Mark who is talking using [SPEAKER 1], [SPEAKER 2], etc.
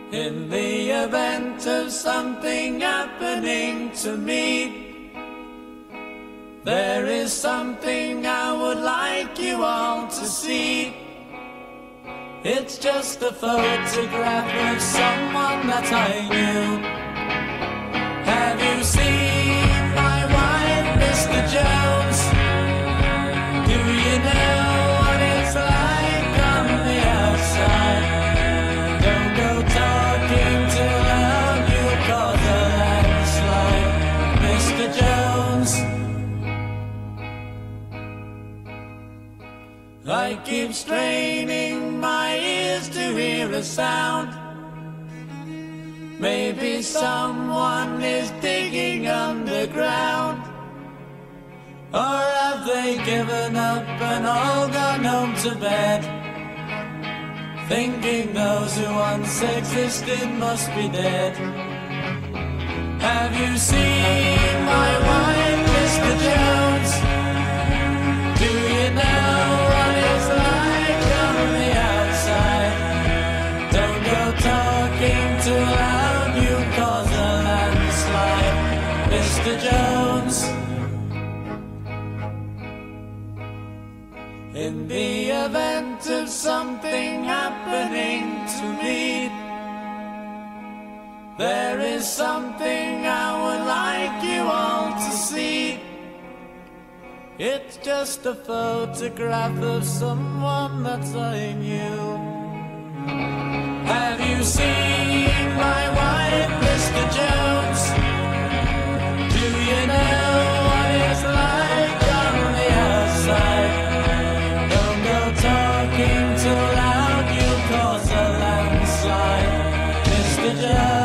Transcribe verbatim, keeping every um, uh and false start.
[SPEAKER 1] In the event of something happening to me, there is something I would like you all to see. It's just a photograph of someone that I knew. Have you seen my wife, Mister Jones? Do you know what it's like on the outside? Don't go talking too loud, you'll cause a landslide, Mister Jones. I keep straining my ears to hear a sound. Maybe someone is digging underground. Or have they given up and all gone home to bed, thinking those who once existed must be dead? Have you seen my wife, Mister Jones? Do you know what it's like on the outside? Don't go talking too loud, you cause a landslide, Mister Jones. In the event of something happening to me, there is something I would like you all to see. It's just a photograph of someone that I knew. Have you seen my wife, Mister Jones? Do you know what it's like on the outside? Don't go talking too loud, you'll cause a landslide, Mister Jones.